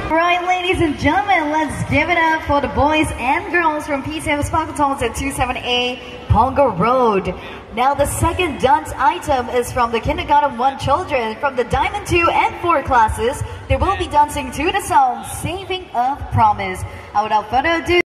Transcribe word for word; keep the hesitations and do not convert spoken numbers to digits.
Right, ladies and gentlemen, let's give it up for the boys and girls from P C M Sparkletons at two seven eight Ponga Road. Now the second dance item is from the Kindergarten one children from the Diamond two and four classes. They will be dancing to the song Saving a Promise. Without further ado,